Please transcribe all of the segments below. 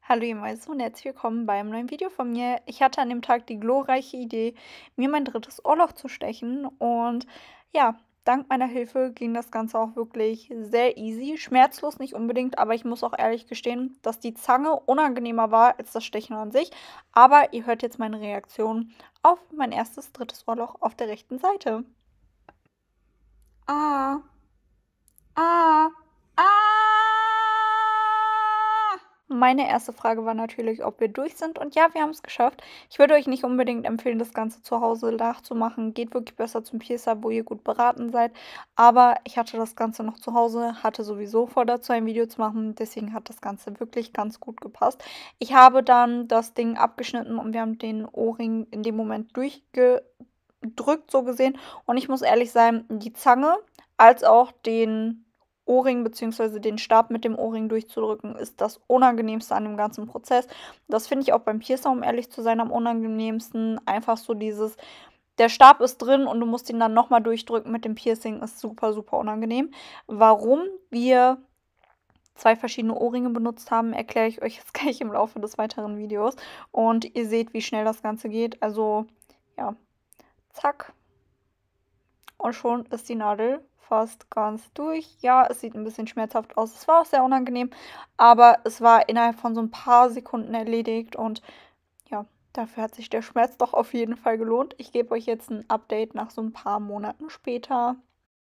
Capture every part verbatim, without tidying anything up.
Hallo ihr Mäuse und herzlich willkommen beim neuen Video von mir. Ich hatte an dem Tag die glorreiche Idee, mir mein drittes Ohrloch zu stechen und ja, dank meiner Hilfe ging das Ganze auch wirklich sehr easy. Schmerzlos nicht unbedingt, aber ich muss auch ehrlich gestehen, dass die Zange unangenehmer war als das Stechen an sich. Aber ihr hört jetzt meine Reaktion auf mein erstes drittes Ohrloch auf der rechten Seite. Ah, ah, ah! Meine erste Frage war natürlich, ob wir durch sind. Und ja, wir haben es geschafft. Ich würde euch nicht unbedingt empfehlen, das Ganze zu Hause nachzumachen. Geht wirklich besser zum Piercer, wo ihr gut beraten seid. Aber ich hatte das Ganze noch zu Hause, hatte sowieso vor, dazu ein Video zu machen. Deswegen hat das Ganze wirklich ganz gut gepasst. Ich habe dann das Ding abgeschnitten und wir haben den Ohrring in dem Moment durchgedrückt, so gesehen. Und ich muss ehrlich sein, die Zange als auch den Ohrring bzw. den Stab mit dem Ohrring durchzudrücken, ist das Unangenehmste an dem ganzen Prozess. Das finde ich auch beim Piercer, um ehrlich zu sein, am unangenehmsten. Einfach so dieses, der Stab ist drin und du musst ihn dann nochmal durchdrücken mit dem Piercing, ist super, super unangenehm. Warum wir zwei verschiedene Ohrringe benutzt haben, erkläre ich euch jetzt gleich im Laufe des weiteren Videos. Und ihr seht, wie schnell das Ganze geht. Also, ja, zack. Und schon ist die Nadel fast ganz durch. Ja, es sieht ein bisschen schmerzhaft aus. Es war auch sehr unangenehm, aber es war innerhalb von so ein paar Sekunden erledigt und ja, dafür hat sich der Schmerz doch auf jeden Fall gelohnt. Ich gebe euch jetzt ein Update nach so ein paar Monaten später.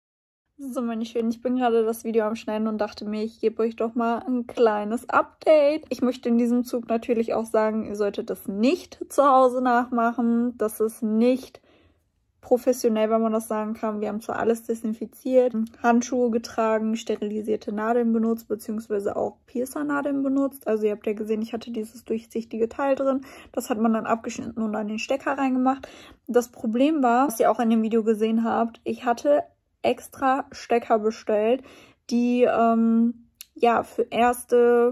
So, meine Schönen, ich bin gerade das Video am Schneiden und dachte mir, ich gebe euch doch mal ein kleines Update. Ich möchte in diesem Zug natürlich auch sagen, ihr solltet das nicht zu Hause nachmachen. Das ist nicht professionell, wenn man das sagen kann. Wir haben zwar alles desinfiziert, Handschuhe getragen, sterilisierte Nadeln benutzt, beziehungsweise auch Piercer-Nadeln benutzt. Also ihr habt ja gesehen, ich hatte dieses durchsichtige Teil drin. Das hat man dann abgeschnitten und an den Stecker reingemacht. Das Problem war, was ihr auch in dem Video gesehen habt, ich hatte extra Stecker bestellt, die ähm, ja für erste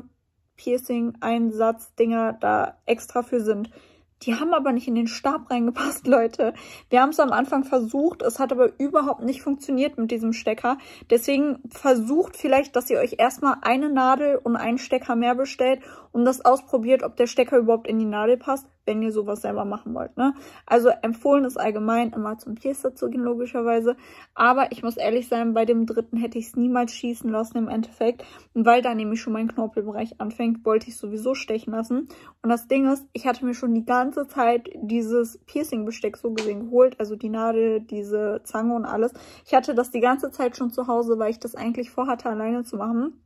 Piercing-Einsatz-Dinger da extra für sind. Die haben aber nicht in den Stab reingepasst, Leute. Wir haben es am Anfang versucht, es hat aber überhaupt nicht funktioniert mit diesem Stecker. Deswegen versucht vielleicht, dass ihr euch erstmal eine Nadel und einen Stecker mehr bestellt und das ausprobiert, ob der Stecker überhaupt in die Nadel passt, wenn ihr sowas selber machen wollt, ne? Also empfohlen ist allgemein, immer zum Piercer zu gehen, logischerweise. Aber ich muss ehrlich sein, bei dem dritten hätte ich es niemals schießen lassen im Endeffekt. Und weil da nämlich schon mein Knorpelbereich anfängt, wollte ich sowieso stechen lassen. Und das Ding ist, ich hatte mir schon die ganze Zeit dieses Piercing-Besteck so gesehen geholt. Also die Nadel, diese Zange und alles. Ich hatte das die ganze Zeit schon zu Hause, weil ich das eigentlich vorhatte, alleine zu machen.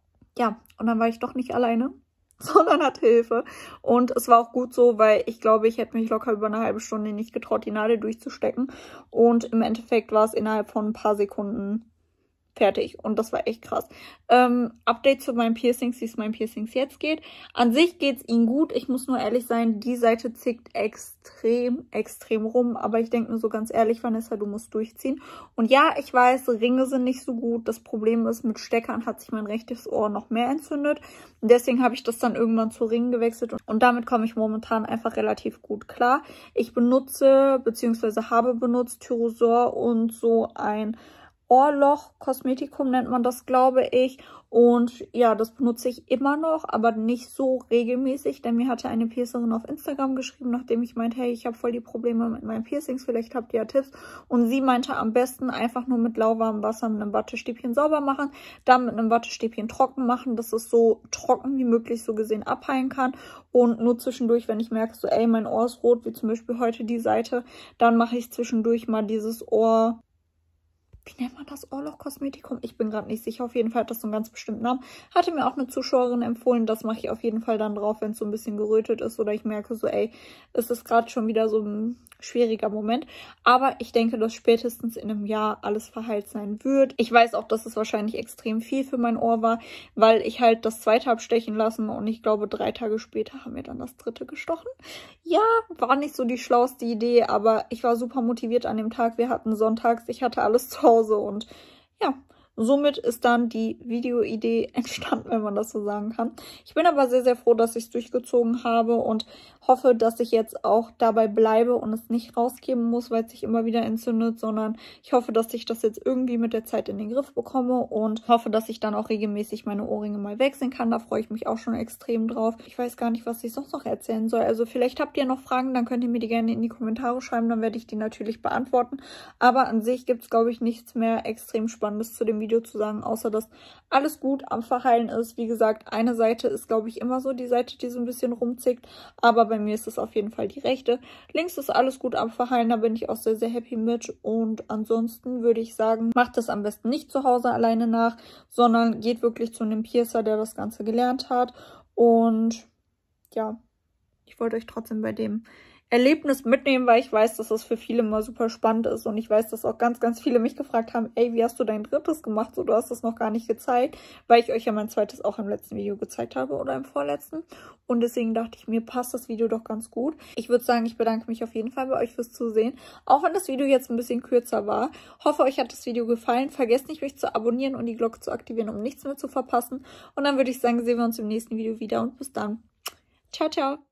Ja, und dann war ich doch nicht alleine, sondern hatte Hilfe. Und es war auch gut so, weil ich glaube, ich hätte mich locker über eine halbe Stunde nicht getraut, die Nadel durchzustecken. Und im Endeffekt war es innerhalb von ein paar Sekunden fertig. Und das war echt krass. Ähm, Update zu meinen Piercings, wie es meinen Piercings jetzt geht. An sich geht es ihnen gut. Ich muss nur ehrlich sein, die Seite zickt extrem, extrem rum. Aber ich denke nur so ganz ehrlich, Vanessa, du musst durchziehen. Und ja, ich weiß, Ringe sind nicht so gut. Das Problem ist, mit Steckern hat sich mein rechtes Ohr noch mehr entzündet. Und deswegen habe ich das dann irgendwann zu Ringen gewechselt. Und damit komme ich momentan einfach relativ gut klar. Ich benutze, beziehungsweise habe benutzt, Thyroxor und so ein Ohrloch-Kosmetikum nennt man das, glaube ich. Und ja, das benutze ich immer noch, aber nicht so regelmäßig, denn mir hatte eine Piercerin auf Instagram geschrieben, nachdem ich meinte, hey, ich habe voll die Probleme mit meinen Piercings, vielleicht habt ihr ja Tipps. Und sie meinte, am besten einfach nur mit lauwarmem Wasser mit einem Wattestäbchen sauber machen, dann mit einem Wattestäbchen trocken machen, dass es so trocken wie möglich so gesehen abheilen kann. Und nur zwischendurch, wenn ich merke, so ey, mein Ohr ist rot, wie zum Beispiel heute die Seite, dann mache ich zwischendurch mal dieses Ohr... Wie nennt man das? Ohrloch-Kosmetikum? Ich bin gerade nicht sicher. Auf jeden Fall hat das so einen ganz bestimmten Namen. Hatte mir auch eine Zuschauerin empfohlen. Das mache ich auf jeden Fall dann drauf, wenn es so ein bisschen gerötet ist. Oder ich merke so, ey, es ist gerade schon wieder so ein schwieriger Moment. Aber ich denke, dass spätestens in einem Jahr alles verheilt sein wird. Ich weiß auch, dass es wahrscheinlich extrem viel für mein Ohr war, weil ich halt das zweite habe stechen lassen. Und ich glaube, drei Tage später haben wir dann das dritte gestochen. Ja, war nicht so die schlauste Idee, aber ich war super motiviert an dem Tag. Wir hatten sonntags, ich hatte alles zu Hause und ja, somit ist dann die Videoidee entstanden, wenn man das so sagen kann. Ich bin aber sehr, sehr froh, dass ich es durchgezogen habe und hoffe, dass ich jetzt auch dabei bleibe und es nicht rausgeben muss, weil es sich immer wieder entzündet, sondern ich hoffe, dass ich das jetzt irgendwie mit der Zeit in den Griff bekomme und hoffe, dass ich dann auch regelmäßig meine Ohrringe mal wechseln kann. Da freue ich mich auch schon extrem drauf. Ich weiß gar nicht, was ich sonst noch erzählen soll. Also vielleicht habt ihr noch Fragen, dann könnt ihr mir die gerne in die Kommentare schreiben, dann werde ich die natürlich beantworten. Aber an sich gibt es, glaube ich, nichts mehr extrem Spannendes zu dem Video zu sagen, außer dass alles gut am Verheilen ist. Wie gesagt, eine Seite ist, glaube ich, immer so die Seite, die so ein bisschen rumzickt, aber bei mir ist es auf jeden Fall die rechte. Links ist alles gut am Verheilen, da bin ich auch sehr, sehr happy mit. Und ansonsten würde ich sagen, macht das am besten nicht zu Hause alleine nach, sondern geht wirklich zu einem Piercer, der das Ganze gelernt hat. Und ja, ich wollte euch trotzdem bei dem Erlebnis mitnehmen, weil ich weiß, dass das für viele immer super spannend ist und ich weiß, dass auch ganz, ganz viele mich gefragt haben, ey, wie hast du dein drittes gemacht? So, du hast das noch gar nicht gezeigt, weil ich euch ja mein zweites auch im letzten Video gezeigt habe oder im vorletzten und deswegen dachte ich, mir passt das Video doch ganz gut. Ich würde sagen, ich bedanke mich auf jeden Fall bei euch fürs Zusehen, auch wenn das Video jetzt ein bisschen kürzer war. Hoffe, euch hat das Video gefallen. Vergesst nicht, mich zu abonnieren und die Glocke zu aktivieren, um nichts mehr zu verpassen und dann würde ich sagen, sehen wir uns im nächsten Video wieder und bis dann. Ciao, ciao!